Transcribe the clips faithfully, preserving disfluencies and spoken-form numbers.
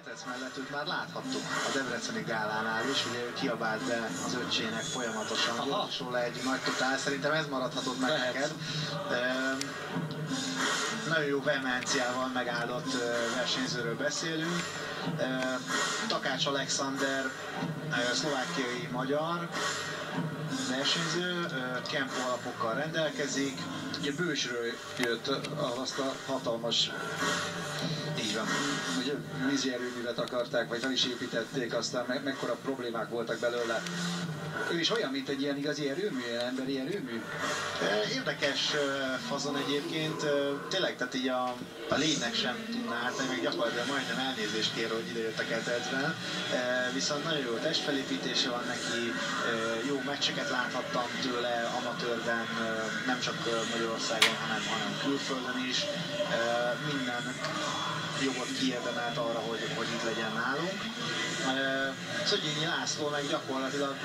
Ketrec mellett őt már láthattuk a debreceni gálánál is, ugye ő kiabált be az öccsének folyamatosan, volt is róla egy nagy totál, szerintem ez maradhatott meg neked. Nagyon jó vehemenciával megáldott versenyzőről beszélünk. Takács Alexander, szlovákiai magyar versenyző, Kempó alapokkal rendelkezik. Ugye Bősről jött, azt a hatalmas, így van, ugye vízi erőművet akarták, vagy fel is építették, aztán me mekkora problémák voltak belőle. Ő is olyan, mint egy ilyen igazi erőmű, ilyen emberi erőmű. Érdekes fazon egyébként, tényleg, tehát így a, a lénynek sem tudná ártani, még gyakorlatilag majdnem elnézést kér, hogy ide jöttek Ketrecben. Viszont nagyon jó testfelépítése van neki, jó meccseket láthattam tőle amatőrben, nem csak Magyarországon, hanem, hanem külföldön is. Minden jogot kiérdemelt arra, hogy, hogy itt legyen nálunk. Szögyényi László meg gyakorlatilag,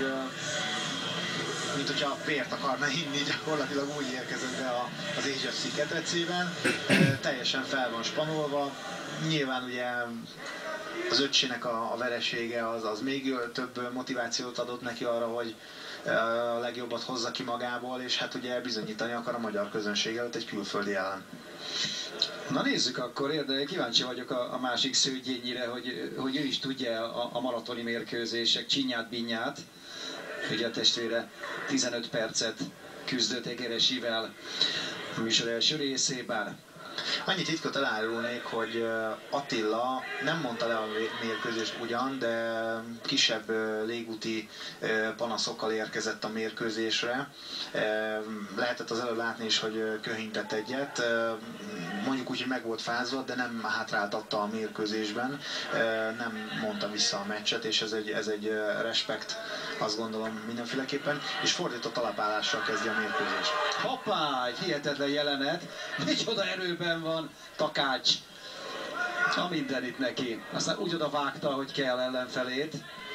mint hogyha vért akarna inni, gyakorlatilag úgy érkezett be az Age of Sea Ketrecében. Teljesen fel van spanolva. Nyilván ugye az öccsének a, a veresége az, az még több motivációt adott neki arra, hogy a legjobbat hozza ki magából, és hát ugye bizonyítani akar a magyar közönség előtt egy külföldi ellen. Na nézzük akkor, érdekes, kíváncsi vagyok a, a másik Szőgyényire, hogy, hogy ő is tudja a, a maratoni mérkőzések csinyát-binyát. Ugye a testvére tizenöt percet küzdött Egeresivel a műsor első részében. Annyi titkot elárulnék, hogy Attila nem mondta le a mérkőzést ugyan, de kisebb légúti panaszokkal érkezett a mérkőzésre. Lehetett az előbb látni is, hogy köhintett egyet. Mondjuk úgy, hogy meg volt fázva, de nem hátráltatta a mérkőzésben. Nem mondta vissza a meccset, és ez egy, ez egy respekt, azt gondolom mindenféleképpen. És fordított alapállással kezdi a mérkőzést. Hoppá, egy hihetetlen jelenet. Micsoda erőben van Takács. A mindenit neki. Aztán úgy oda vágta, hogy kell ellenfelét.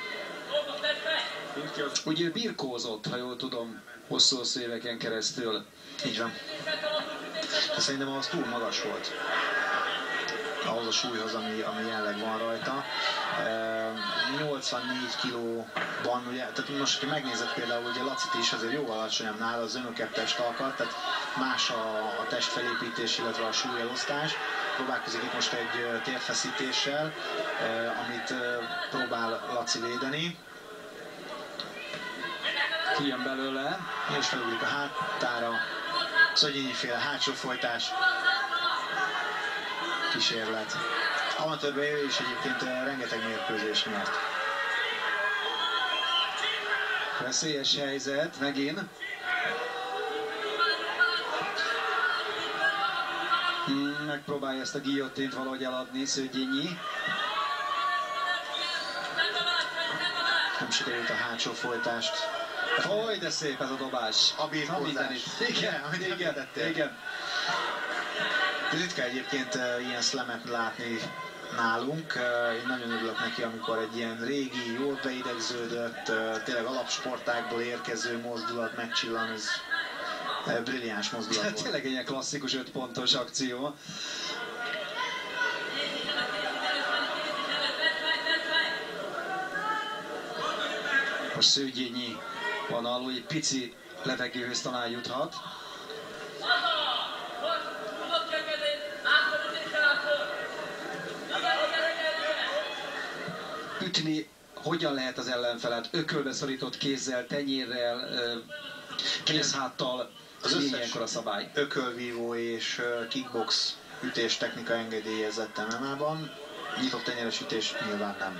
Ugye ő birkózott, ha jól tudom, hosszú-hosszú éveken keresztül. Így van. De szerintem az túl magas volt ahhoz a súlyhoz, ami, ami jelenleg van rajta. nyolcvannégy kilóban, ugye, tehát most, ha megnézed például, ugye Lacit is azért jóval alacsonyabb nála, az önökebb testalkat, tehát más a, a testfelépítés, illetve a súlyelosztás. Próbálkozik itt most egy térfeszítéssel, amit próbál Laci védeni. Kijön belőle. És felugrik a hátára. Szögyényi féle hátsó folytás. Kísérlet. Amatőrben ő is egyébként rengeteg mérkőzést nyert. Veszélyes helyzet, megint. Hmm, megpróbálja ezt a guillotint valahogy eladni Szőgyényi. Nem sikerült a hátsó folytást. Oly, de szép ez a dobás. A birkózás. Igen, igen, igen, igen. Ritka egyébként ilyen slamet látni nálunk. Én nagyon örülök neki, amikor egy ilyen régi, jól beidegződött, tényleg alapsportákból érkező mozdulat megcsillan. Ez brilliáns mozdulat volt. Tényleg egy ilyen klasszikus öt pontos akció. Most Szőgyényi van alul, egy pici levegőhöz talán juthat. Ütni hogyan lehet az ellenfelet? Ökölbe szorított kézzel, tenyérrel, kézháttal, az mi összes ilyenkor a szabály? Ökölvívó és kickbox ütés technika engedélyezett em em á-ban. Nyitott tenyeres ütés nyilván nem.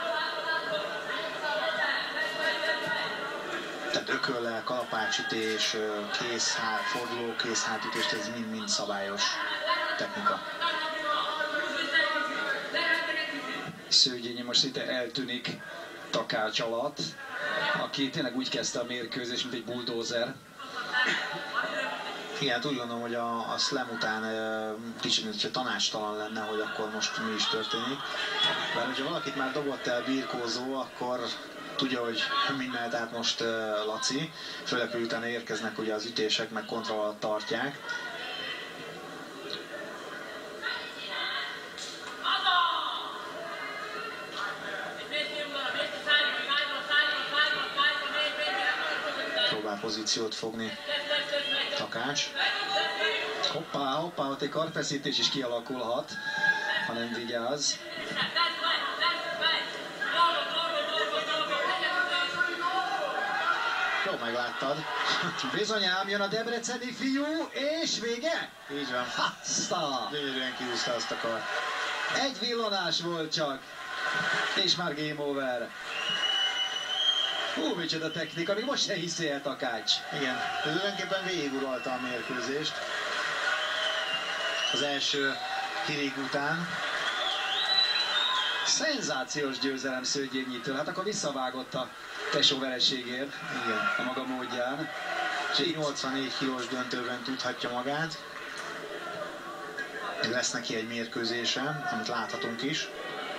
Tehát ököllel, kalapácsütés, kézhát, forduló kézhátütés, ez mind-mind szabályos technika. Szőgyényi most itt eltűnik Takács alatt, aki tényleg úgy kezdte a mérkőzést, mint egy buldózer. Igen, hát úgy gondolom, hogy a, a slam után e, kicsit, hogyha tanácstalan lenne, hogy akkor most mi is történik. Bár hogyha valakit már dobott el birkózó, akkor tudja, hogy mind mehet át most e, Laci. Főleg, hogy utána érkeznek ugye az ütések, meg kontroll alatt tartják. megpróbál pozíciót fogni Takács. Hoppá, hoppá, ott egy kartfeszítés is kialakulhat, ha nem vigyáz. Jó, megláttad. Bizonyám, jön a debreceni fiú, és vége? Így van. Haszta! Gyönyörűen kiúzta azt a kart. Egy villanás volt csak, és már game over. Hú, micsoda technika, még most se hiszi el Takács. Igen, tulajdonképpen végiguralta a mérkőzést. Az első Hirig után. Szenzációs győzelem Szőgyényitől, hát akkor visszavágott a tesó vereségért. Igen. A maga módján. És egy nyolcvannégy kilós döntőben tudhatja magát. Lesz neki egy mérkőzése, amit láthatunk is.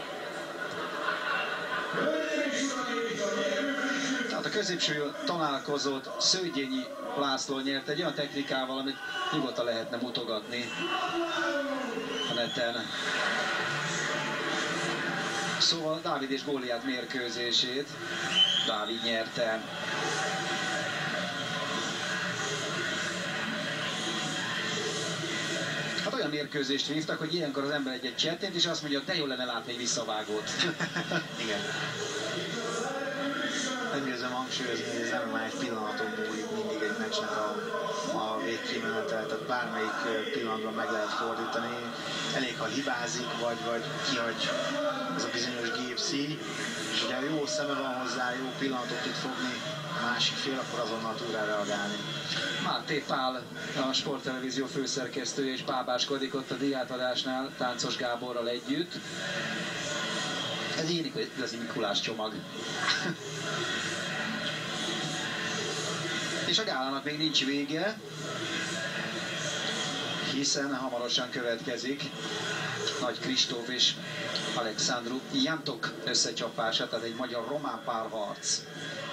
Tehát a középső találkozót Szőgyényi László nyert egy olyan technikával, amit nyugodtan lehetne mutogatni a neten. Szóval Dávid és Góliát mérkőzését Dávid nyerte. Hát olyan mérkőzést vívtak, hogy ilyenkor az ember egy-egy csettint, és azt mondja, de jó lenne látni egy visszavágót. Igen. Nem győzöm hangsúlyozni, hogy ez nem már egy pillanaton múlik mindig egy meccsnek a, a végkimenetel, tehát bármelyik pillanatban meg lehet fordítani. Elég, ha hibázik, vagy, vagy kihagy ez a bizonyos gépszíj, és ugye jó szeme van hozzá, jó pillanatot tud fogni a másik fél, akkor azonnal tud rá reagálni. Máté Pál, a Sporttelevízió főszerkesztője, és bábáskodik ott a díjátadásnál Táncos Gáborral együtt. Ez így igazi Mikulás csomag. És a gálának még nincs vége, hiszen hamarosan következik Nagy Kristóf és Alexandru Jantok összecsapása, tehát egy magyar-román párharc.